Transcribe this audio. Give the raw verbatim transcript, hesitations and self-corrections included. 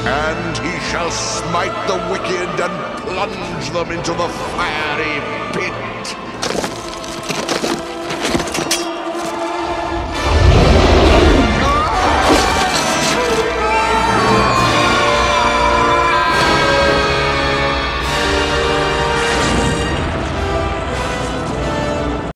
And he shall smite the wicked and plunge them into the fiery